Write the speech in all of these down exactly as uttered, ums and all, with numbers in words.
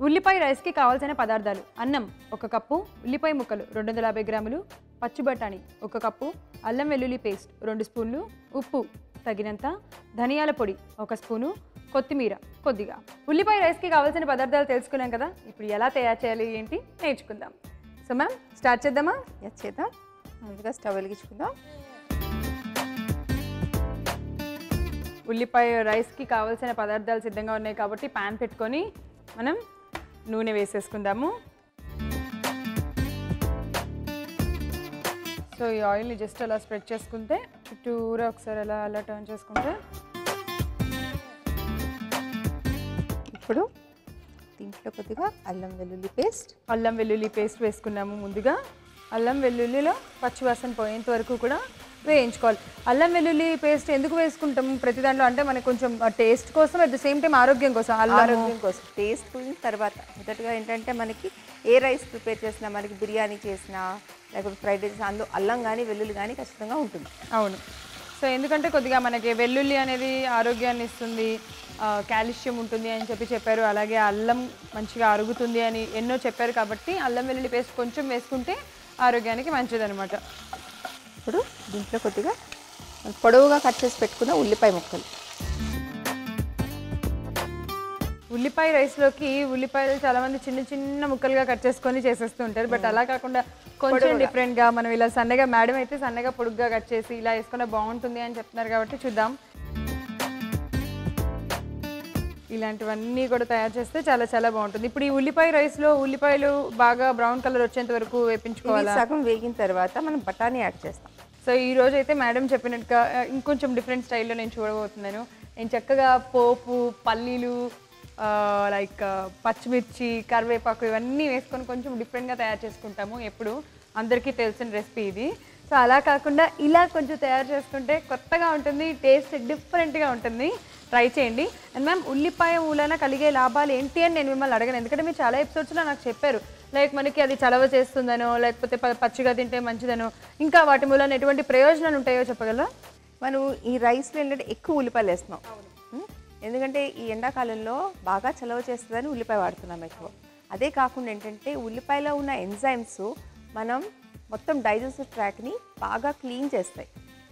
ఉల్లిపాయ రైస్కి కావాల్సిన పదార్థాలు: అన్నం ఒక కప్పు, ఉల్లిపాయ ముక్కలు రెండు వందల యాభై గ్రాములు, పచ్చి బఠాణీ ఒక కప్పు, అల్లం వెల్లుల్లి పేస్ట్ రెండు స్పూన్లు, ఉప్పు తగినంత, ధనియాల పొడి ఒక స్పూను, కొత్తిమీర కొద్దిగా. ఉల్లిపాయ రైస్కి కావాల్సిన పదార్థాలు తెలుసుకున్నాం కదా, ఇప్పుడు ఎలా తయారు చేయాలి ఏంటి నేర్చుకుందాం. సో మ్యామ్ స్టార్ట్ చేద్దామా? ఎస్ చేద్దాం. ముందుగా స్టవ్ వెలిగించుకుందాం. ఉల్లిపాయ రైస్కి కావాల్సిన పదార్థాలు సిద్ధంగా ఉన్నాయి కాబట్టి ప్యాన్ పెట్టుకొని మనం నూనె వేసేసుకుందాము. సో ఈ ఆయిల్ని జస్ట్ అలా స్ప్రెడ్ చేసుకుంటే చుట్టూరా ఒకసారి అలా అలా టర్న్ చేసుకుంటే ఇప్పుడు దీంట్లో కొద్దిగా అల్లం వెల్లుల్లి పేస్ట్ అల్లం వెల్లుల్లి పేస్ట్ వేసుకున్నాము. ముందుగా అల్లం వెల్లుల్లిలో పచ్చివాసన పోయేంత వరకు కూడా వేయించుకోవాలి. అల్లం వెల్లుల్లి పేస్ట్ ఎందుకు వేసుకుంటాము ప్రతి దాంట్లో అంటే మనకు కొంచెం టేస్ట్ కోసం, అట్ ద సేమ్ టైం ఆరోగ్యం కోసం. ఆరోగ్యం కోసం టేస్ట్ పోయిన తర్వాత మొదటగా ఏంటంటే మనకి ఏ రైస్ ప్రిపేర్ చేసినా, మనకి బిర్యానీ చేసినా లేకపోతే ఫ్రైడ్ రైస్ అందులో అల్లం కానీ వెల్లుల్లి కానీ ఖచ్చితంగా ఉంటుంది. అవును. సో ఎందుకంటే కొద్దిగా మనకి వెల్లుల్లి అనేది ఆరోగ్యాన్ని ఇస్తుంది, కాల్షియం ఉంటుంది అని చెప్పి చెప్పారు. అలాగే అల్లం మంచిగా అరుగుతుంది అని ఎన్నో చెప్పారు కాబట్టి అల్లం వెల్లుల్లి పేస్ట్ కొంచెం వేసుకుంటే ఆరోగ్యానికి మంచిదన్నమాట. ఇప్పుడు దీంట్లో కొద్దిగా పొడవుగా కట్ చేసి పెట్టుకున్న ఉల్లిపాయ ముక్కలు. ఉల్లిపాయ రైస్లోకి ఉల్లిపాయలు చాలామంది చిన్న చిన్న ముక్కలుగా కట్ చేసుకొని చేసేస్తూ ఉంటారు. బట్ అలా కాకుండా కొంచెం డిఫరెంట్గా మనం ఇలా సన్నగా, మేడం అయితే సన్నగా పొడుగ్గా కట్ చేసి ఇలా వేసుకుంటే బాగుంటుంది అని చెప్తున్నారు కాబట్టి చూద్దాం. ఇలాంటివన్నీ కూడా తయారు చేస్తే చాలా చాలా బాగుంటుంది. ఇప్పుడు ఈ ఉల్లిపాయ రైస్లో ఉల్లిపాయలు బాగా బ్రౌన్ కలర్ వచ్చేంత వరకు వేపించుకోవాలి. సగం వేగిన తర్వాత మనం బఠానీ యాడ్ చేస్తాం. సో ఈ రోజు అయితే మేడం చెప్పినట్టుగా ఇంకొంచెం డిఫరెంట్ స్టైల్లో నేను చూడబోతున్నాను. నేను చక్కగా పోపు, పల్లీలు, లైక్ పచ్చిమిర్చి, కరివేపాకు ఇవన్నీ వేసుకొని కొంచెం డిఫరెంట్గా తయారు చేసుకుంటాము. ఎప్పుడు అందరికీ తెలిసిన రెసిపీ ఇది. సో అలా కాకుండా ఇలా కొంచెం తయారు చేసుకుంటే కొత్తగా ఉంటుంది, టేస్ట్ డిఫరెంట్గా ఉంటుంది. ట్రై చేయండి. అండ్ మ్యామ్ ఉల్లిపాయ మూలన కలిగే లాభాలు ఏంటి అని నేను మిమ్మల్ని అడగను, ఎందుకంటే మీరు చాలా ఎపిసోడ్స్లో నాకు చెప్పారు లైక్ మనకి అది చలవ చేస్తుందనో లేకపోతే పచ్చిగా తింటే మంచిదనో, ఇంకా వాటి మూలన ఎటువంటి ప్రయోజనాలు ఉంటాయో చెప్పగలరా? మనం ఈ రైస్లో ఏంటంటే ఎక్కువ ఉల్లిపాయలు వేస్తున్నాం, ఎందుకంటే ఈ ఎండాకాలంలో బాగా చలవ చేస్తుందని ఉల్లిపాయ వాడుతున్నాం ఎక్కువ. అదే కాకుండా ఏంటంటే ఉల్లిపాయలో ఉన్న ఎంజైమ్స్ మనం మొత్తం డైజెస్టివ్ ట్రాక్ని బాగా క్లీన్ చేస్తాయి.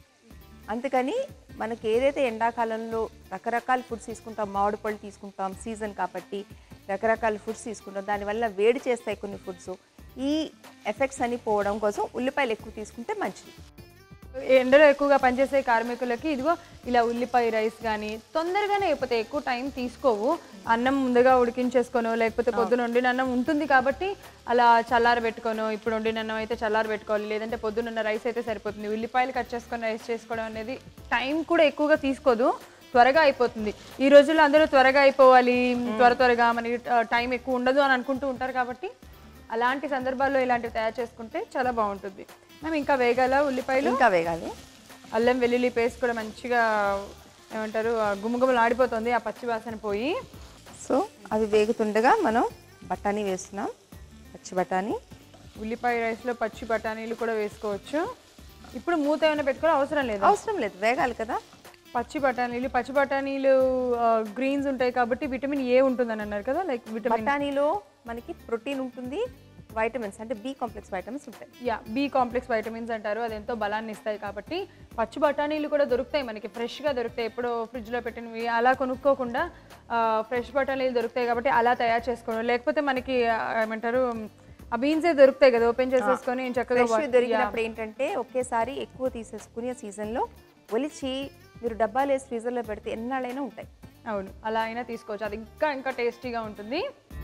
అందుకని మనకి ఏదైతే ఎండాకాలంలో రకరకాల ఫుడ్స్ తీసుకుంటాం, మామిడి పళ్ళు తీసుకుంటాం సీజన్ కాబట్టి రకరకాల ఫుడ్స్ తీసుకుంటాం, దానివల్ల వేడి చేస్తాయి కొన్ని ఫుడ్స్. ఈ ఎఫెక్ట్స్ అని పోవడం కోసం ఉల్లిపాయలు ఎక్కువ తీసుకుంటే మంచిది. ఎండలో ఎక్కువగా పనిచేసే కార్మికులకి ఇదిగో ఇలా ఉల్లిపాయ రైస్ కానీ తొందరగానే అయిపోతే ఎక్కువ టైం తీసుకోవు. అన్నం ముందుగా ఉడికించేసుకోనో లేకపోతే పొద్దున వండిన అన్నం ఉంటుంది కాబట్టి అలా చల్లారి పెట్టుకోను. ఇప్పుడు వండిన అన్నం అయితే చల్లారి పెట్టుకోవాలి, లేదంటే పొద్దున్న రైస్ అయితే సరిపోతుంది. ఉల్లిపాయలు కట్ చేసుకొని రైస్ చేసుకోవడం అనేది టైం కూడా ఎక్కువగా తీసుకోదు, త్వరగా అయిపోతుంది. ఈ రోజుల్లో అందరూ త్వరగా అయిపోవాలి, త్వర త్వరగా మనకి టైం ఎక్కువ ఉండదు అని అనుకుంటూ ఉంటారు కాబట్టి అలాంటి సందర్భాల్లో ఇలాంటివి తయారు చేసుకుంటే చాలా బాగుంటుంది. మేము ఇంకా వేగాల ఉల్లిపాయలు ఇంకా వేగాలి. అల్లం వెల్లుల్లి పేస్ట్ కూడా మంచిగా ఏమంటారు గుమగుమలు ఆడిపోతుంది ఆ పచ్చి వాసన పోయి. సో అవి వేగుతుండగా మనం బఠానీ వేస్తున్నాం. పచ్చి బఠానీ ఉల్లిపాయ రైస్లో పచ్చి బఠానీలు కూడా వేసుకోవచ్చు. ఇప్పుడు మూత ఏమైనా పెట్టుకోవడం అవసరం లేదు, అవసరం లేదు, వేగాలి కదా. పచ్చి బఠానీలు పచ్చి బఠానీలు గ్రీన్స్ ఉంటాయి కాబట్టి విటమిన్ ఏ ఉంటుందని అన్నారు కదా, లైక్ విటమిన్ బఠానీలో మనకి ప్రోటీన్ ఉంటుంది, వైటమిన్స్ అంటే బి కాంప్లెక్స్ వైటమిన్స్ ఉంటాయి. యా బి కాంప్లెక్స్ వైటమిన్స్ అంటారు, అది ఎంతో బలాన్ని ఇస్తాయి కాబట్టి పచ్చి బఠానీలు కూడా దొరుకుతాయి మనకి, ఫ్రెష్గా దొరుకుతాయి. ఎప్పుడో ఫ్రిడ్జ్లో పెట్టినవి అలా కొనుక్కోకుండా ఫ్రెష్ బఠానీలు దొరుకుతాయి కాబట్టి అలా తయారు చేసుకోవడం. లేకపోతే మనకి ఏమంటారు ఆ బీన్సే దొరుకుతాయి కదా, ఓపెన్ చేసేసుకొని చక్కగా దొరికినప్పుడు ఏంటంటే ఒకేసారి ఎక్కువ తీసేసుకుని సీజన్లో ఒలిచి మీరు డబ్బాలు వేసి ఫ్రీజర్లో పెడితే ఎన్నాళ్ళైనా ఉంటాయి. అవును, అలా అయినా తీసుకోవచ్చు, అది ఇంకా ఇంకా టేస్టీగా ఉంటుంది.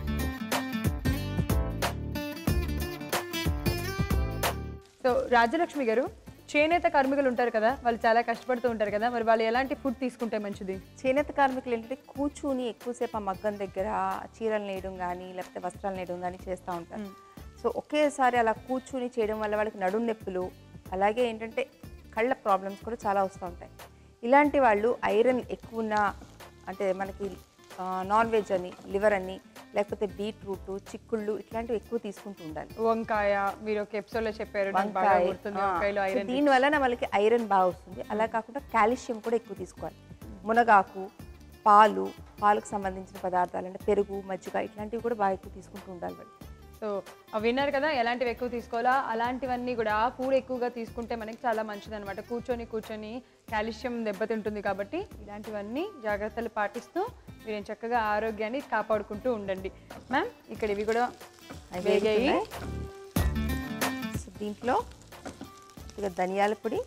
సో రాజ్యలక్ష్మి గారు, చేనేత కార్మికులు ఉంటారు కదా, వాళ్ళు చాలా కష్టపడుతూ ఉంటారు కదా, మరి వాళ్ళు ఎలాంటి ఫుడ్ తీసుకుంటే మంచిది? చేనేత కార్మికులు ఏంటంటే కూర్చుని ఎక్కువసేపు ఆ మగ్గం దగ్గర చీరలు నేయడం కానీ లేకపోతే వస్త్రాలు నేయడం కానీ చేస్తూ ఉంటారు. సో ఒకేసారి అలా కూర్చుని చేయడం వల్ల వాళ్ళకి నడుం నొప్పులు, అలాగే ఏంటంటే కళ్ళ ప్రాబ్లమ్స్ కూడా చాలా వస్తూ ఉంటాయి. ఇలాంటి వాళ్ళు ఐరన్ ఎక్కువ ఉన్న అంటే మనకి నాన్ వెజ్ అని, లివర్ అని, లేకపోతే బీట్రూట్, చిక్కుళ్ళు ఇట్లాంటివి ఎక్కువ తీసుకుంటూ ఉండాలి. వంకాయ మీరు ఒక ఎపిసోడ్లో చెప్పారు, దీని వలన వాళ్ళకి ఐరన్ బాగా వస్తుంది. అలా కాకుండా కాల్షియం కూడా ఎక్కువ తీసుకోవాలి. మునగాకు, పాలు, పాలకు సంబంధించిన పదార్థాలు అంటే పెరుగు మజ్జిగ ఇట్లాంటివి కూడా బాగా ఎక్కువ తీసుకుంటూ ఉండాలి వాళ్ళు. సో విన్నారు కదా ఎలాంటివి ఎక్కువ తీసుకోవాలా, అలాంటివన్నీ కూడా ఫుడ్ ఎక్కువగా తీసుకుంటే మనకి చాలా మంచిది అనమాట. కూర్చొని కూర్చొని కాల్షియం దెబ్బతింటుంది కాబట్టి ఇలాంటివన్నీ జాగ్రత్తలు పాటిస్తూ మీరు చక్కగా ఆరోగ్యాన్ని కాపాడుకుంటూ ఉండండి. మ్యామ్ ఇక్కడ ఇవి కూడా వేగాయి. సో దీంట్లో ఇక ధనియాల పొడి,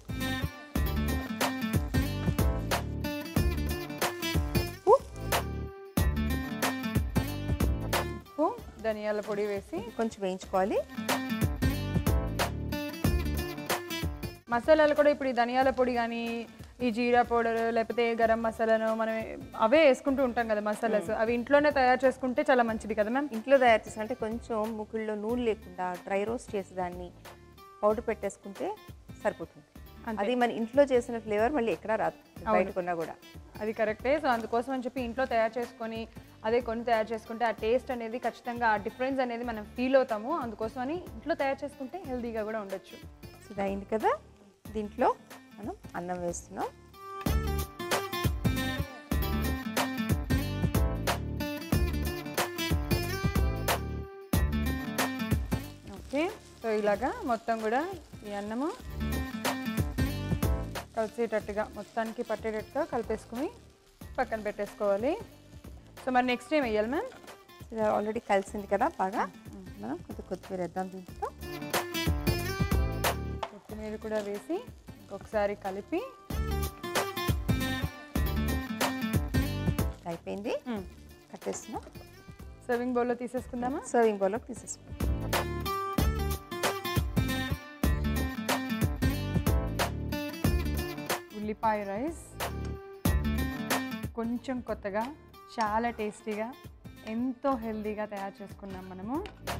ధనియాల పొడి వేసి కొంచెం వేయించుకోవాలి. మసాలాలు కూడా ఇప్పుడు ఈ ధనియాల పొడి కానీ ఈ జీరా పౌడర్ లేకపోతే గరం మసాలాను మనం అవే వేసుకుంటూ ఉంటాం కదా మసాలాస్, అవి ఇంట్లోనే తయారు చేసుకుంటే చాలా మంచిది కదా మ్యామ్. ఇంట్లో తయారు చేసాలంటే కొంచెం ముక్కుల్లో నూనె లేకుండా డ్రై రోస్ట్ చేసి దాన్ని పౌడర్ పెట్టేసుకుంటే సరిపోతుంది. అది మన ఇంట్లో చేసిన ఫ్లేవర్ మళ్ళీ ఎక్కడా రాదు బయట కొన్నా కూడా. అది కరెక్టే. సో అందుకోసం అని చెప్పి ఇంట్లో తయారు చేసుకొని అదే కొన్ని తయారు చేసుకుంటే ఆ టేస్ట్ అనేది ఖచ్చితంగా ఆ డిఫరెన్స్ అనేది మనం ఫీల్ అవుతాము. అందుకోసం అని ఇంట్లో తయారు చేసుకుంటే హెల్తీగా కూడా ఉండొచ్చు. ఇది అయింది కదా, దీంట్లో మనం అన్నం వేస్తున్నాం. ఓకే, సో ఇలాగా మొత్తం కూడా ఈ అన్నము కలిసేటట్టుగా మొత్తానికి పట్టేటట్టుగా కలిపేసుకుని పక్కన పెట్టేసుకోవాలి. సో మరి నెక్స్ట్ ఏం వేయాలి మ్యామ్? ఇది ఆల్రెడీ కలిసింది కదా బాగా, మనం కొంచెం కొత్తిమీర వేద్దాం. దీంట్లో కొత్తిమీర కూడా వేసి ఇంకొకసారి కలిపి అయిపోయింది, కట్టేస్తున్నాం. సర్వింగ్ బౌల్లో తీసేసుకుందామా? సర్వింగ్ బౌల్లోకి తీసేసుకుందాం. ఉల్లిపాయ రైస్ కొంచెం కొత్తగా చాలా టేస్టీగా ఎంతో హెల్తీగా తయారు చేసుకున్నాం మనము.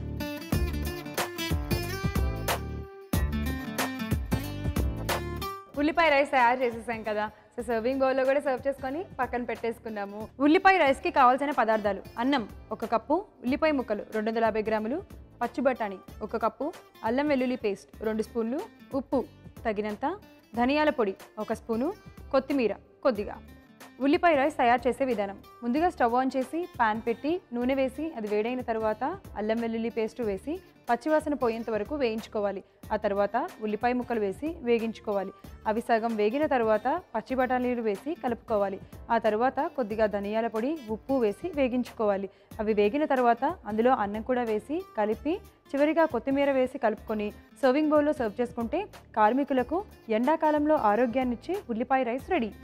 ఉల్లిపాయ రైస్ తయారు చేసేసాం కదా, సో సర్వింగ్ బౌల్లో కూడా సర్వ్ చేసుకొని పక్కన పెట్టేసుకున్నాము. ఉల్లిపాయ రైస్కి కావాల్సిన పదార్థాలు: అన్నం ఒక కప్పు, ఉల్లిపాయ ముక్కలు రెండు వందల యాభై గ్రాములు, పచ్చి బఠాణీ ఒక కప్పు, అల్లం వెల్లుల్లి పేస్ట్ రెండు స్పూన్లు, ఉప్పు తగినంత, ధనియాల పొడి ఒక స్పూను, కొత్తిమీర కొద్దిగా. ఉల్లిపాయ రైస్ తయారు చేసే విధానం: ముందుగా స్టవ్ ఆన్ చేసి పాన్ పెట్టి నూనె వేసి అది వేడైన తర్వాత అల్లం వెల్లుల్లి పేస్టు వేసి పచ్చివాసన పోయేంత వరకు వేయించుకోవాలి. ఆ తర్వాత ఉల్లిపాయ ముక్కలు వేసి వేగించుకోవాలి. అవి సగం వేగిన తర్వాత పచ్చి బఠానీలు వేసి కలుపుకోవాలి. ఆ తర్వాత కొద్దిగా ధనియాల పొడి, ఉప్పు వేసి వేగించుకోవాలి. అవి వేగిన తర్వాత అందులో అన్నం కూడా వేసి కలిపి చివరిగా కొత్తిమీర వేసి కలుపుకొని సర్వింగ్ బౌల్లో సర్వ్ చేసుకుంటే కార్మికులకు ఎండాకాలంలో ఆరోగ్యాన్నిచ్చే ఉల్లిపాయ రైస్ రెడీ.